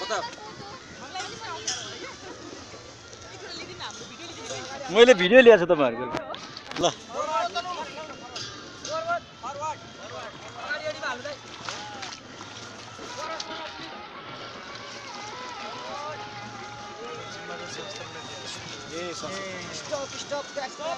मैले भिडियो ल्याएको छु तपाईहरुको ल Stop, back, stop,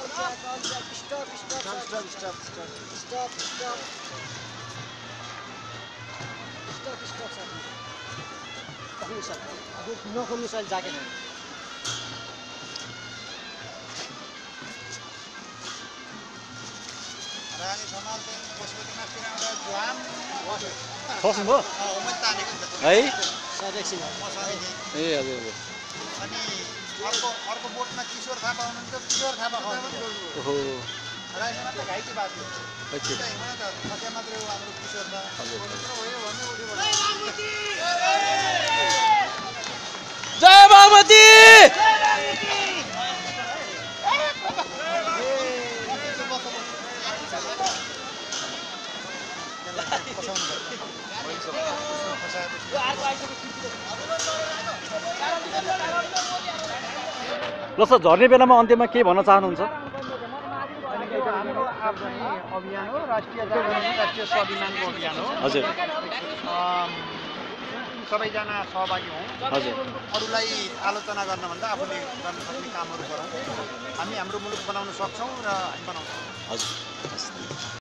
है ए हजुर अनि अर्को बोटमा किशोर थापा हुनुहुन्छ किशोर थापा ओहो राइसमा त घाइते बाटो अच्छा हैन त सत्य मात्रै हो हाम्रो किशोर दा जय बागमती ल सर झर्ने बेलामा अन्त्यमा के भन्न चाहनुहुन्छ हाम्रो आफ्नै अभियान हो राष्ट्रिय स्वाभिमानको अभियान हो हजुर सबैजना सहभागी हौं हजुर अरूलाई आलोचना गर्न भन्दा आफूले गर्न सक्ने कामहरू गरौँ हामी हाम्रो मुलुक बनाउन सक्छौं र हामी बनाउँछौं हजुर